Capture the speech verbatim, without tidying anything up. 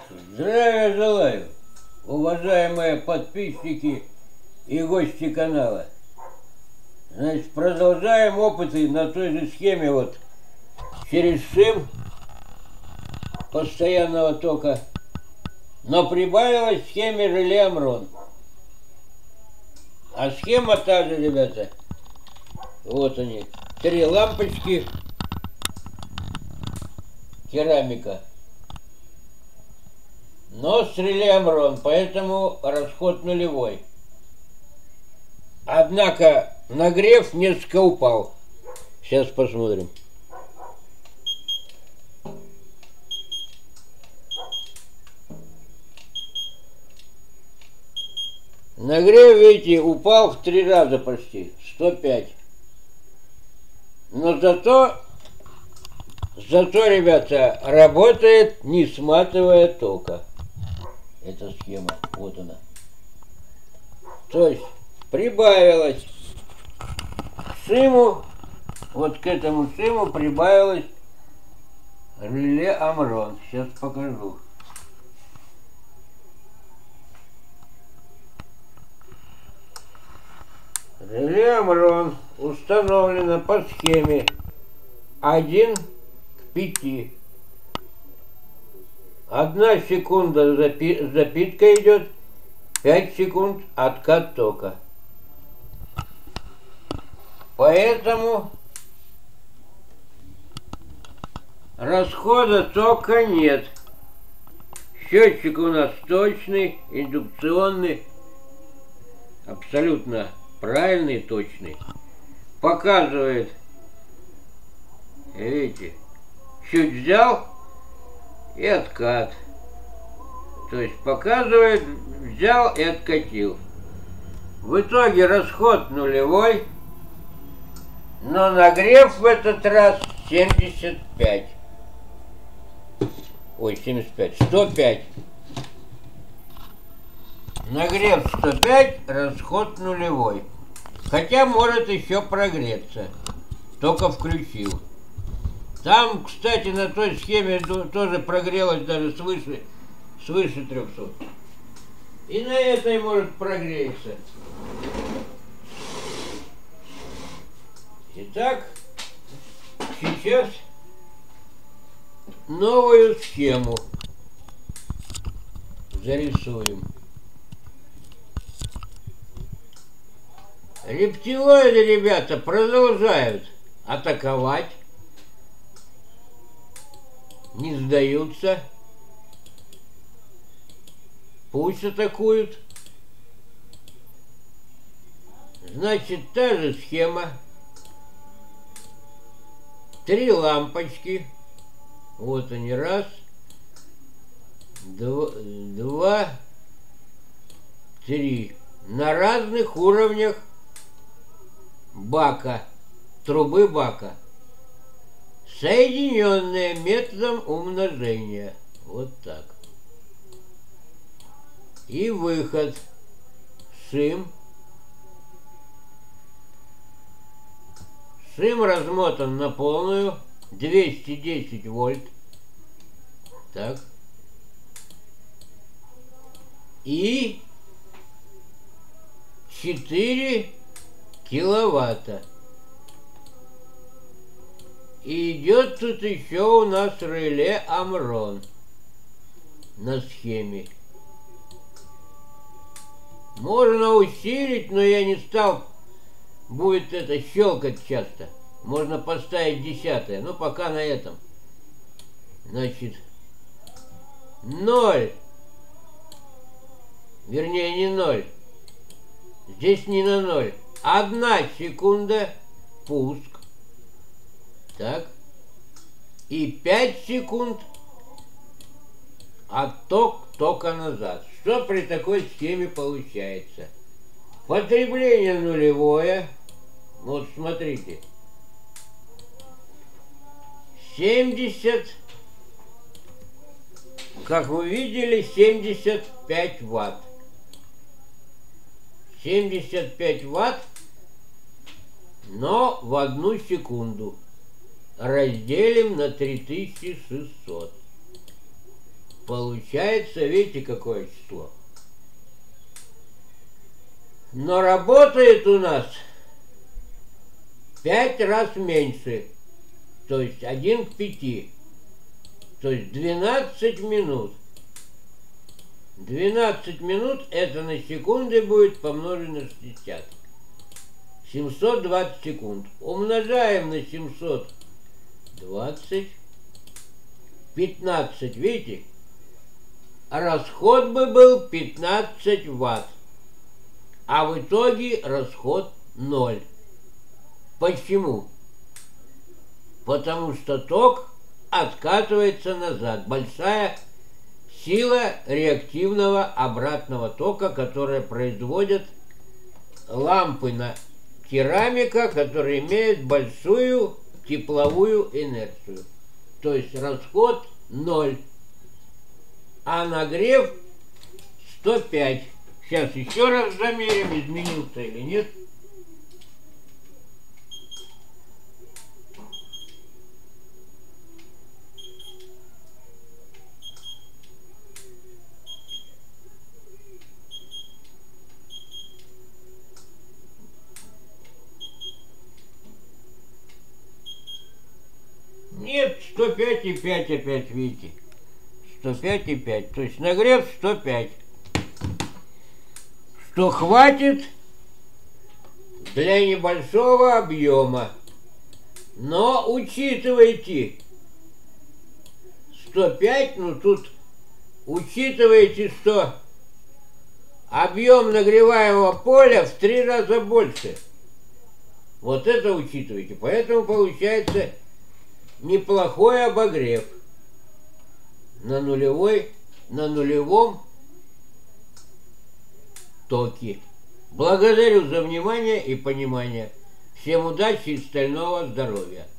Здравия желаю, уважаемые подписчики и гости канала. Значит, продолжаем опыты на той же схеме, вот через ШИМ постоянного тока, но прибавилась в схеме реле Амрон. А схема та же, ребята. Вот они, три лампочки, керамика. Но с реле Амрон, поэтому расход нулевой. Однако нагрев несколько упал. Сейчас посмотрим. Нагрев, видите, упал в три раза почти, сто пять. Но зато, зато, ребята, работает, не сматывая тока. Эта схема, вот она. То есть прибавилось к ШИМу, вот к этому ШИМу прибавилось реле Амрон. Сейчас покажу. Реле Амрон установлено по схеме один к пяти. Одна секунда запи запитка идет, пять секунд откат тока. Поэтому расхода тока нет. Счетчик у нас точный, индукционный, абсолютно правильный, точный. Показывает, видите, чуть взял и откат. То есть показывает, взял и откатил. В итоге расход нулевой, но нагрев в этот раз семьдесят пять. Ой, семьдесят пять, сто пять. Нагрев сто пять, расход нулевой. Хотя может еще прогреться. Только включил. Там, кстати, на той схеме тоже прогрелось даже свыше, свыше трехсот. И на этой может прогреться. Итак, сейчас новую схему зарисуем. Рептилоиды, ребята, продолжают атаковать. Не сдаются. Пусть атакуют. Значит, та же схема. Три лампочки. Вот они. Раз. Два. Два. Три. На разных уровнях бака. Трубы бака. Соединенные методом умножения. Вот так. И выход. ШИМ. ШИМ размотан на полную. двести десять вольт. Так. И четыре киловатта. И идет тут еще у нас реле Амрон на схеме. Можно усилить, но я не стал. Будет это щелкать часто. Можно поставить десятое. Но пока на этом. Значит, ноль. Вернее, не ноль. Здесь не на ноль. Одна секунда пуск. Так. И пять секунд отток тока назад. Что при такой схеме получается? Потребление нулевое. Вот смотрите. семьдесят. Как вы видели, семьдесят пять ватт. семьдесят пять ватт, но в одну секунду. Разделим на три тысячи шестьсот. Получается, видите, какое число. Но работает у нас пять раз меньше. То есть один к пяти. То есть двенадцать минут. двенадцать минут это на секунды будет помножено на шестьдесят. семьсот двадцать секунд. Умножаем на семьсот двадцать. пятнадцать, видите? Расход бы был пятнадцать ватт. А в итоге расход ноль. Почему? Потому что ток откатывается назад. Большая сила реактивного обратного тока, которая производят лампы на керамика, которые имеют большую тепловую инерцию. То есть расход ноль. А нагрев сто пять. Сейчас еще раз замерим, изменился или нет. Нет, сто пять и пять опять, видите. сто пять и пять. То есть нагрев сто пять. Что хватит для небольшого объема. Но учитывайте, сто пять, ну тут учитывайте, что объем нагреваемого поля в три раза больше. Вот это учитывайте. Поэтому получается неплохой обогрев на нулевой, на нулевом токе. Благодарю за внимание и понимание. Всем удачи и стального здоровья.